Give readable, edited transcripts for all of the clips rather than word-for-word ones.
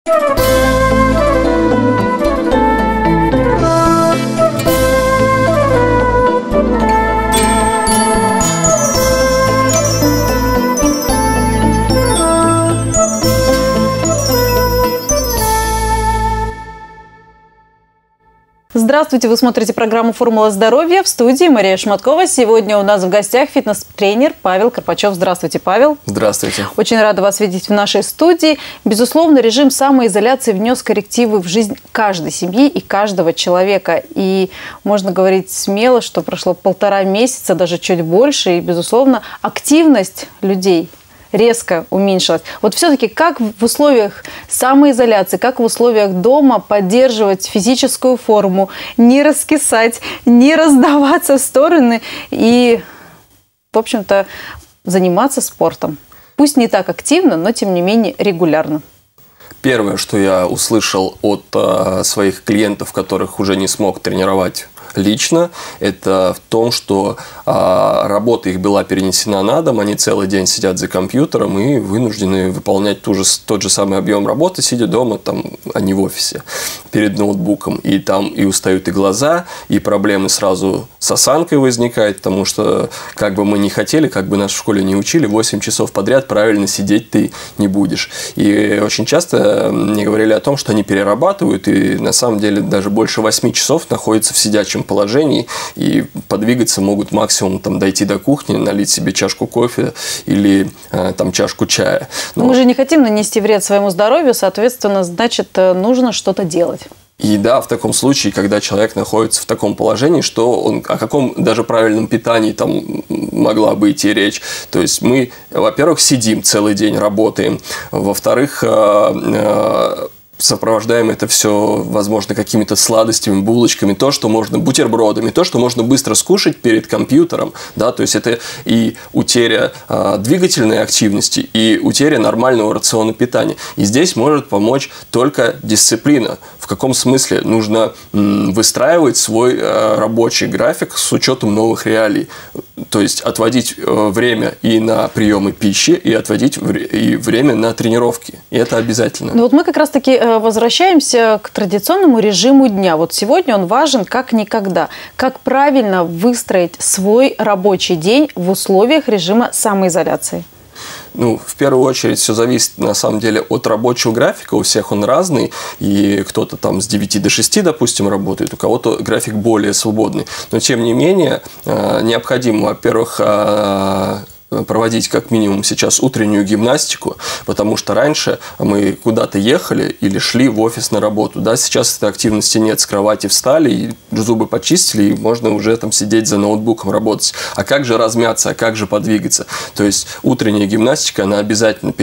Здравствуйте, вы смотрите программу «Формула здоровья», в студии Мария Шматкова. Сегодня у нас в гостях фитнес-тренер Павел Карпачев. Здравствуйте, Павел. Здравствуйте. Очень рада вас видеть в нашей студии. Безусловно, режим самоизоляции внес коррективы в жизнь каждой семьи и каждого человека. И можно говорить смело, что прошло 1,5 месяца, даже чуть больше. И, безусловно, активность людей резко уменьшилась. Вот все-таки как в условиях самоизоляции, как в условиях дома поддерживать физическую форму, не раскисать, не раздаваться в стороны и, в общем-то, заниматься спортом? Пусть не так активно, но, тем не менее, регулярно. Первое, что я услышал от своих клиентов, которых уже не смог тренировать лично, это в том, что работа их была перенесена на дом, они целый день сидят за компьютером и вынуждены выполнять тот же самый объем работы, сидя дома, а не в офисе, перед ноутбуком. И там и устают и глаза, и проблемы сразу с осанкой возникают, потому что, как бы мы ни хотели, как бы нас в школе не учили, 8 часов подряд правильно сидеть ты не будешь. И очень часто мне говорили о том, что они перерабатывают, и на самом деле даже больше 8 часов находятся в сидячем положении, и подвигаться могут максимум дойти до кухни, налить себе чашку кофе или чашку чая. Но мы же не хотим нанести вред своему здоровью, соответственно, значит, нужно что-то делать. И да, в таком случае, когда человек находится в таком положении, что о каком даже правильном питании там могла бы идти речь. То есть мы, во-первых, сидим целый день, работаем. Во-вторых, сопровождаем это все, возможно, какими-то сладостями, булочками, бутербродами, то, что можно быстро скушать перед компьютером, да, то есть это и утеря двигательной активности, и утеря нормального рациона питания. И здесь может помочь только дисциплина. В каком смысле? Нужно выстраивать свой рабочий график с учетом новых реалий. То есть отводить время и на приемы пищи, и отводить время на тренировки. И это обязательно. Ну вот мы как раз-таки возвращаемся к традиционному режиму дня. Вот сегодня он важен как никогда. Как правильно выстроить свой рабочий день в условиях режима самоизоляции? В первую очередь, все зависит, на самом деле, от рабочего графика. У всех он разный, и кто-то с 9 до 6, допустим, работает, у кого-то график более свободный. Но, тем не менее, необходимо, во-первых, проводить как минимум сейчас утреннюю гимнастику, потому что раньше мы куда-то ехали или шли в офис на работу. Да, сейчас этой активности нет, с кровати встали, и зубы почистили, и можно уже сидеть за ноутбуком, работать. А как же размяться, а как же подвигаться? То есть утренняя гимнастика, она обязательно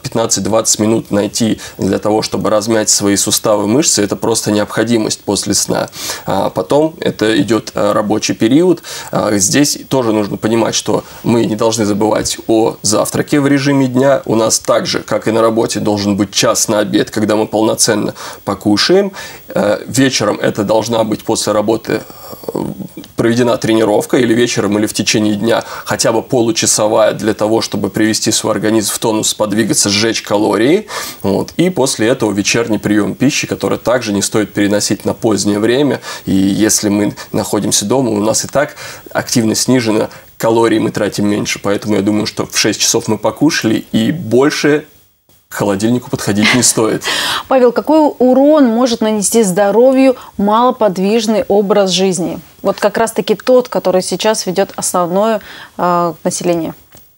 15-20 минут найти для того, чтобы размять свои суставы, мышцы, это просто необходимость после сна. А потом это идет рабочий период. Здесь тоже нужно понимать, что мы не должны забывать о завтраке в режиме дня. У нас так же, как и на работе, должен быть час на обед, когда мы полноценно покушаем. Вечером это должна быть после работы проведена тренировка, или вечером, или в течение дня хотя бы получасовая, для того, чтобы привести свой организм в тонус, подвигаться, сжечь калории. И после этого вечерний прием пищи, который также не стоит переносить на позднее время. И если мы находимся дома, у нас и так активность снижена, калорий мы тратим меньше, поэтому я думаю, что в 6 часов мы покушали, и больше к холодильнику подходить не стоит. Павел, какой урон может нанести здоровью малоподвижный образ жизни? Вот как раз-таки тот, который сейчас ведет основное население.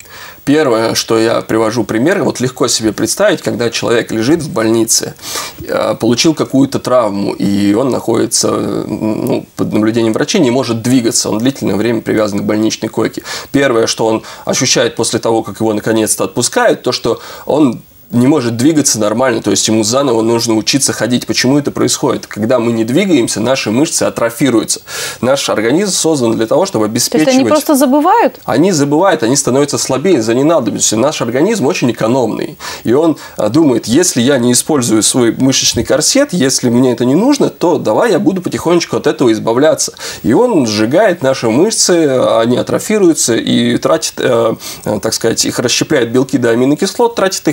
Первое, что я привожу пример, легко себе представить, когда человек лежит в больнице, получил какую-то травму, и он находится под наблюдением врачей, не может двигаться, он длительное время привязан к больничной койке. Первое, что он ощущает после того, как его наконец-то отпускают, то, что он не может двигаться нормально, то есть ему заново нужно учиться ходить. Почему это происходит? Когда мы не двигаемся, наши мышцы атрофируются. Наш организм создан для того, чтобы обеспечивать... То есть они просто забывают? Они забывают, они становятся слабее за ненадобностью. Наш организм очень экономный. И он думает, если я не использую свой мышечный корсет, если мне это не нужно, то давай я буду потихонечку от этого избавляться. И он сжигает наши мышцы, они атрофируются и тратит, так сказать, их расщепляет белки до аминокислот, тратит их на энергию.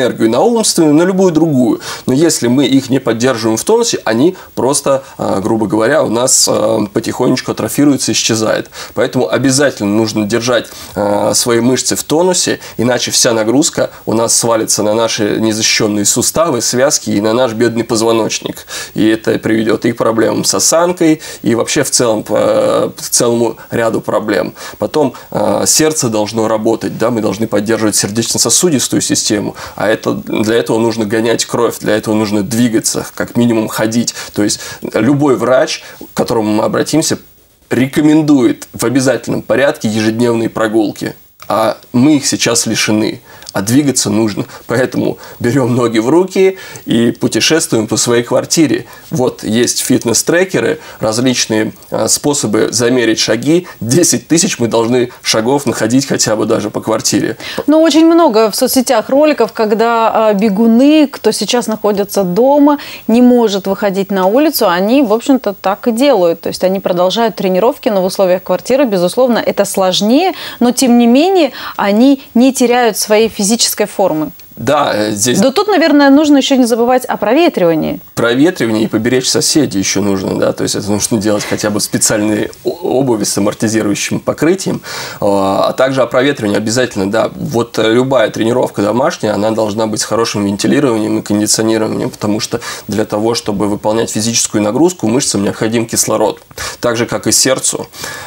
энергию на умственную, на любую другую. Но если мы их не поддерживаем в тонусе, они просто, грубо говоря, у нас потихонечку атрофируются, исчезает. Поэтому обязательно нужно держать свои мышцы в тонусе, иначе вся нагрузка у нас свалится на наши незащищенные суставы, связки и на наш бедный позвоночник. И это приведет и к проблемам с осанкой, и вообще в целом к целому ряду проблем. Потом сердце должно работать, да, мы должны поддерживать сердечно-сосудистую систему, а для этого нужно гонять кровь, для этого нужно двигаться, как минимум ходить. То есть любой врач, к которому мы обратимся, рекомендует в обязательном порядке ежедневные прогулки. А мы их сейчас лишены. А двигаться нужно. Поэтому берем ноги в руки и путешествуем по своей квартире. Вот есть фитнес-трекеры, различные способы замерить шаги. 10 тысяч мы должны шагов находить хотя бы даже по квартире. Но очень много в соцсетях роликов, когда бегуны, кто сейчас находится дома, не может выходить на улицу, они, в общем-то, так и делают. То есть они продолжают тренировки, но в условиях квартиры, безусловно, это сложнее, но тем не менее они не теряют своей физической формы. Да, здесь... Да тут, наверное, нужно еще не забывать о проветривании. Проветривание и поберечь соседей еще нужно, да, то есть это нужно делать хотя бы в специальной обуви с амортизирующим покрытием, а также о проветривании обязательно, да. Вот любая тренировка домашняя, она должна быть с хорошим вентилированием и кондиционированием, потому что для того, чтобы выполнять физическую нагрузку, мышцам необходим кислород. Так же, как и сердцу.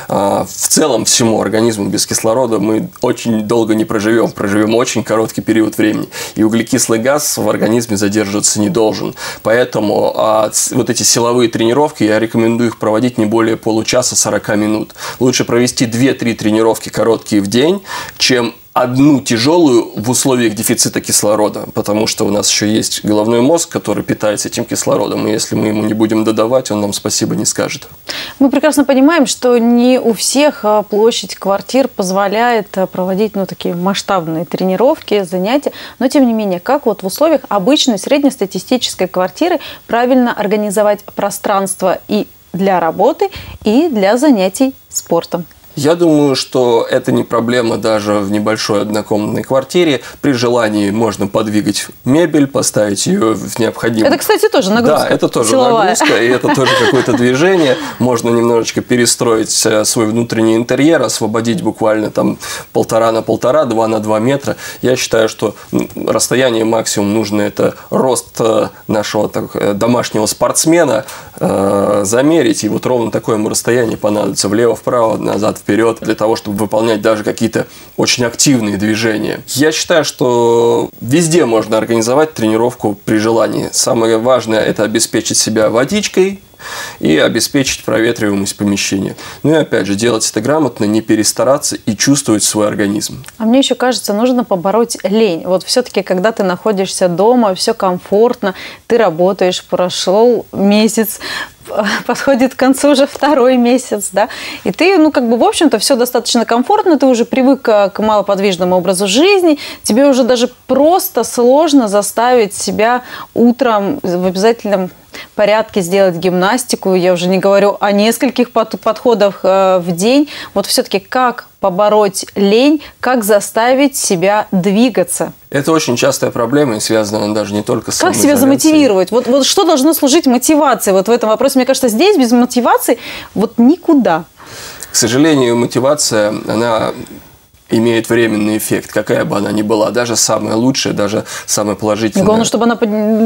В целом, всему организму без кислорода мы очень долго не проживем, проживем очень короткий период времени. И углекислый газ в организме задерживаться не должен. Поэтому вот эти силовые тренировки, я рекомендую их проводить не более получаса 40 минут. Лучше провести 2-3 тренировки короткие в день, чем одну тяжелую в условиях дефицита кислорода, потому что у нас еще есть головной мозг, который питается этим кислородом, и если мы ему не будем додавать, он нам спасибо не скажет. Мы прекрасно понимаем, что не у всех площадь квартир позволяет проводить такие масштабные тренировки, занятия, но тем не менее, как вот в условиях обычной среднестатистической квартиры правильно организовать пространство и для работы, и для занятий спортом? Я думаю, что это не проблема даже в небольшой однокомнатной квартире. При желании можно подвигать мебель, поставить ее в необходимое... Это, кстати, тоже нагрузка. Да, это тоже силовая. нагрузка, и это тоже какое-то движение. Можно немножечко перестроить свой внутренний интерьер, освободить буквально там 1,5 на 1,5, 2 на 2 метра. Я считаю, что расстояние максимум нужно, это рост нашего домашнего спортсмена замерить. И вот ровно такое ему расстояние понадобится влево-вправо, назад, вперед, для того, чтобы выполнять даже какие-то очень активные движения. Я считаю, что везде можно организовать тренировку при желании. Самое важное – это обеспечить себя водичкой и обеспечить проветриваемость помещения. Ну и опять же, делать это грамотно, не перестараться и чувствовать свой организм. А мне еще кажется, нужно побороть лень. Вот все-таки, когда ты находишься дома, все комфортно, ты работаешь, прошел месяц, подходит к концу уже 2-й месяц, да, и ты, в общем-то, все достаточно комфортно, ты уже привык к малоподвижному образу жизни, тебе уже даже просто сложно заставить себя утром в обязательном порядке сделать гимнастику, я уже не говорю о нескольких подходах в день. Вот все-таки как побороть лень, как заставить себя двигаться? Это очень частая проблема, и связана она даже не только с самоизоляцией. Как себя замотивировать? Вот что должно служить мотивацией вот в этом вопросе? Мне кажется, здесь без мотивации никуда. К сожалению, мотивация, она имеет временный эффект, какая бы она ни была, даже самая лучшая, даже самая положительная. Главное, чтобы она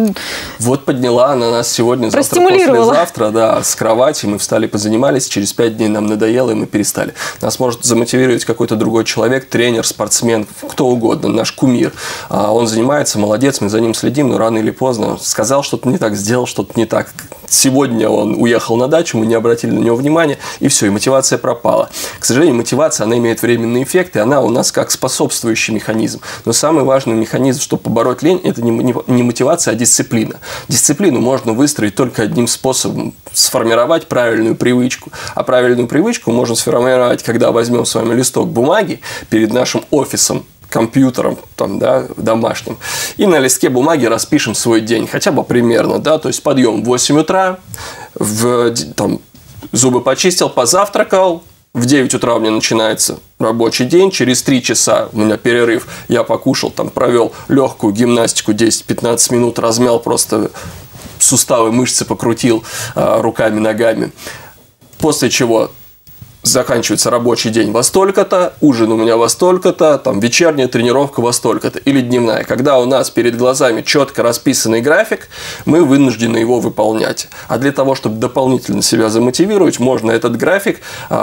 подняла она нас сегодня, завтра, послезавтра, да, с кровати, мы встали, позанимались, через 5 дней нам надоело, и мы перестали. Нас может замотивировать какой-то другой человек, тренер, спортсмен, кто угодно, наш кумир. Он занимается, молодец, мы за ним следим, но рано или поздно сказал что-то не так, сделал что-то не так. Сегодня он уехал на дачу, мы не обратили на него внимания, и все, и мотивация пропала. К сожалению, мотивация, она имеет временный эффект, и она у нас как способствующий механизм. Но самый важный механизм, чтобы побороть лень, это не мотивация, а дисциплина. Дисциплину можно выстроить только одним способом – сформировать правильную привычку. А правильную привычку можно сформировать, когда возьмем с вами листок бумаги перед нашим офисом, компьютером домашним, и на листке бумаги распишем свой день, хотя бы примерно, да, то есть подъем в 8 утра, зубы почистил, позавтракал, в 9 утра у меня начинается рабочий день, через 3 часа у меня перерыв, я покушал, там, провел легкую гимнастику 10-15 минут, размял просто суставы, мышцы покрутил руками, ногами. После чего заканчивается рабочий день во столько-то, ужин у меня во столько-то, там вечерняя тренировка во столько-то или дневная. Когда у нас перед глазами четко расписанный график, мы вынуждены его выполнять. А для того, чтобы дополнительно себя замотивировать, можно этот график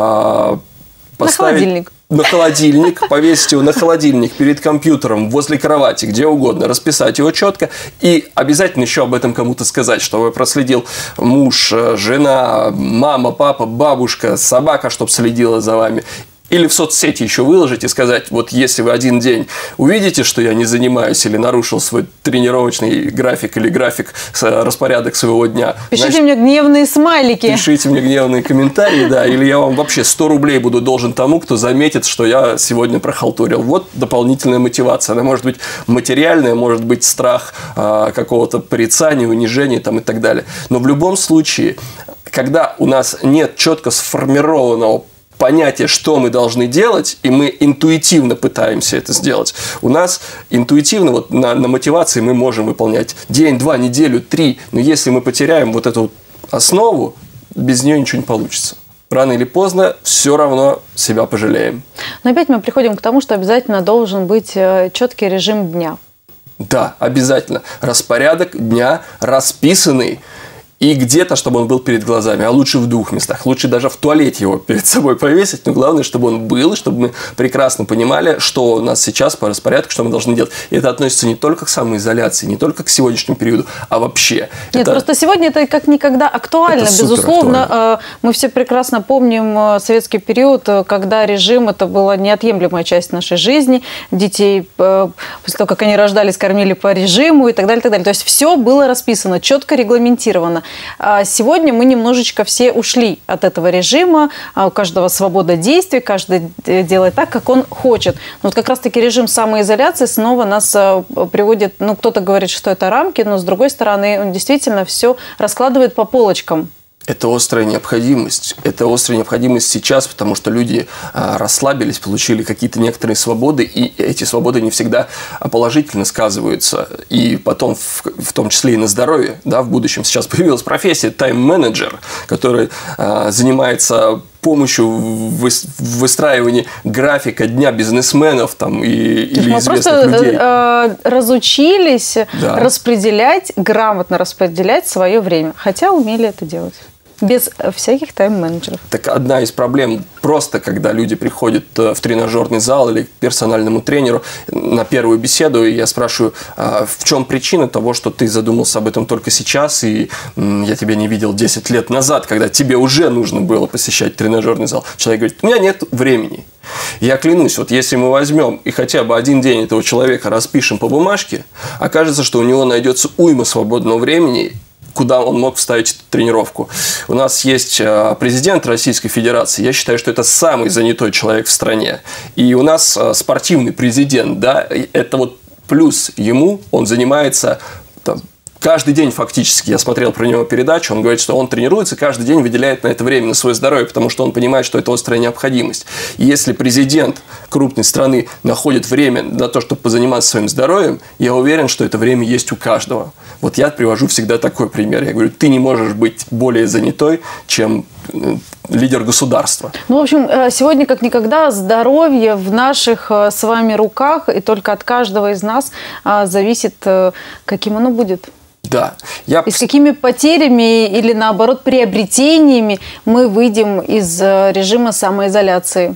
поставить на холодильник, повесить его на холодильник перед компьютером, возле кровати, где угодно, расписать его четко и обязательно еще об этом кому-то сказать, чтобы проследил муж, жена, мама, папа, бабушка, собака, чтобы следила за вами. Или в соцсети еще выложить и сказать, вот если вы один день увидите, что я не занимаюсь или нарушил свой тренировочный график или график, распорядок своего дня. Пишите мне гневные смайлики. Пишите мне гневные комментарии, да, или я вам вообще 100 рублей буду должен тому, кто заметит, что я сегодня прохалтурил. Вот дополнительная мотивация. Она может быть материальная, может быть страх какого-то порицания, унижения там, и так далее. Но в любом случае, когда у нас нет четко сформированного понятие, что мы должны делать, и мы интуитивно пытаемся это сделать. У нас интуитивно вот на мотивации мы можем выполнять день, 2, неделю, 3, но если мы потеряем вот эту основу, без нее ничего не получится. Рано или поздно все равно себя пожалеем. Но опять мы приходим к тому, что обязательно должен быть четкий режим дня. Да, обязательно. Распорядок дня расписанный. И где-то, чтобы он был перед глазами, а лучше в 2 местах. Лучше даже в туалете его перед собой повесить, но главное, чтобы он был, чтобы мы прекрасно понимали, что у нас сейчас по распорядку, что мы должны делать. И это относится не только к самоизоляции, не только к сегодняшнему периоду, а вообще. Нет, просто сегодня это как никогда актуально. Безусловно, актуально. Мы все прекрасно помним советский период, когда режим – это была неотъемлемая часть нашей жизни. Детей, после того, как они рождались, кормили по режиму и так далее, и так далее. То есть все было расписано, четко регламентировано. Сегодня мы немножечко все ушли от этого режима, у каждого свобода действий, каждый делает так, как он хочет. Но вот как раз-таки режим самоизоляции снова нас приводит, ну, кто-то говорит, что это рамки, но с другой стороны, он действительно все раскладывает по полочкам. Это острая необходимость. Это острая необходимость сейчас, потому что люди расслабились, получили какие-то некоторые свободы, и эти свободы не всегда положительно сказываются. И потом, в том числе и на здоровье, да, в будущем. Сейчас появилась профессия тайм-менеджер, который занимается помощью в выстраивании графика дня бизнесменов там, или известных людей. Мы просто разучились распределять, грамотно распределять свое время, хотя умели это делать. Без всяких тайм-менеджеров. Так одна из проблем просто, когда люди приходят в тренажерный зал или к персональному тренеру на первую беседу, и я спрашиваю, в чем причина того, что ты задумался об этом только сейчас, и я тебя не видел 10 лет назад, когда тебе уже нужно было посещать тренажерный зал. Человек говорит, у меня нет времени. Я клянусь, вот если мы возьмем и хотя бы один день этого человека распишем по бумажке, окажется, что у него найдется уйма свободного времени, куда он мог вставить эту тренировку. У нас есть президент Российской Федерации. Я считаю, что это самый занятой человек в стране. И у нас спортивный президент, да, это вот плюс ему, он занимается там, каждый день фактически. Я смотрел про него передачу, он говорит, что он тренируется, каждый день выделяет на это время, на свое здоровье, потому что он понимает, что это острая необходимость. И если президент крупной страны находит время на то, чтобы позаниматься своим здоровьем, я уверен, что это время есть у каждого. Вот я привожу всегда такой пример. Я говорю, ты не можешь быть более занятой, чем лидер государства. Ну, в общем, сегодня как никогда здоровье в наших с вами руках, и только от каждого из нас зависит, каким оно будет. Да. И с какими потерями или, наоборот, приобретениями мы выйдем из режима самоизоляции.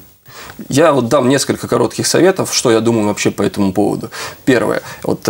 Я вот дам несколько коротких советов, что я думаю вообще по этому поводу. Первое, вот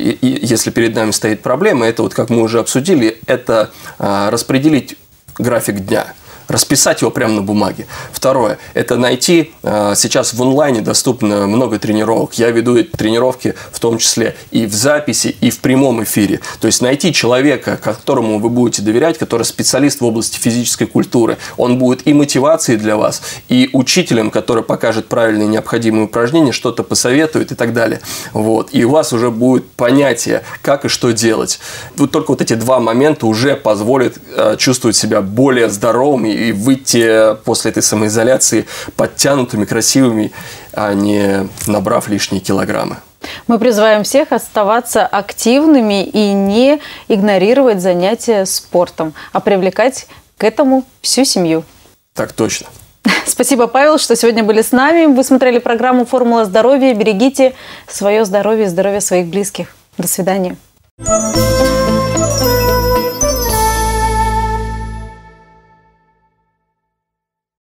если перед нами стоит проблема, это вот как мы уже обсудили, это распределить график дня. Расписать его прямо на бумаге. Второе – это найти, сейчас в онлайне доступно много тренировок. Я веду эти тренировки в том числе и в записи, и в прямом эфире. То есть найти человека, которому вы будете доверять, который специалист в области физической культуры. Он будет и мотивацией для вас, и учителем, который покажет правильные необходимые упражнения, что-то посоветует и так далее. Вот. И у вас уже будет понятие, как и что делать. Вот только вот эти два момента уже позволят чувствовать себя более здоровым и и выйти после этой самоизоляции подтянутыми, красивыми, а не набрав лишние килограммы. Мы призываем всех оставаться активными и не игнорировать занятия спортом, а привлекать к этому всю семью. Так точно. Спасибо, Павел, что сегодня были с нами. Вы смотрели программу «Формула здоровья». Берегите свое здоровье и здоровье своих близких. До свидания.